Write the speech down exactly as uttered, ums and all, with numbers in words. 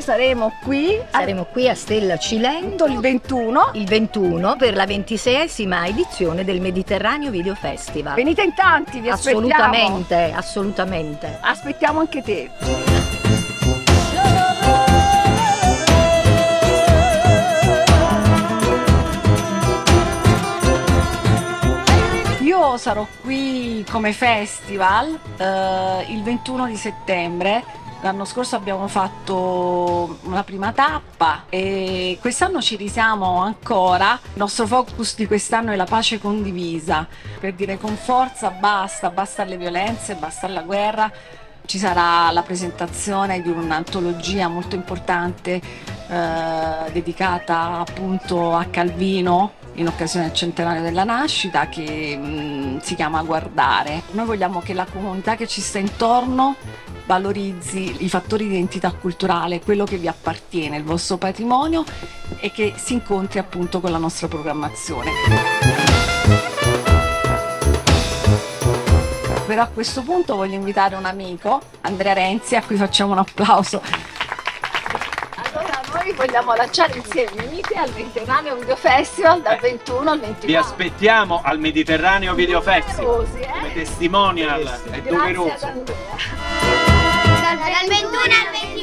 saremo qui. Saremo qui a Stella Cilento il ventuno. Il ventuno per la ventiseiesima edizione del Mediterraneo Video Festival. Venite in tanti, vi aspettiamo. Assolutamente, assolutamente. Aspettiamo anche te. Io sarò qui come festival eh, il ventuno di settembre. L'anno scorso abbiamo fatto una prima tappa e quest'anno ci risiamo ancora. Il nostro focus di quest'anno è la pace condivisa, per dire con forza basta, basta alle violenze, basta alla guerra. Ci sarà la presentazione di un'antologia molto importante eh, dedicata appunto a Calvino in occasione del centenario della nascita, che mh, si chiama Guardare. Noi vogliamo che la comunità che ci sta intorno valorizzi i fattori di identità culturale, quello che vi appartiene, il vostro patrimonio, e che si incontri appunto con la nostra programmazione. Però a questo punto voglio invitare un amico, Andrea Renzi, a cui facciamo un applauso. Allora noi vogliamo lanciare insieme, venite al Mediterraneo Video Festival dal ventuno al ventuno. Vi aspettiamo al Mediterraneo Video Festival eh? come testimonial, è doveroso. Grazie ad Andrea. Dal ventuno al ventuno.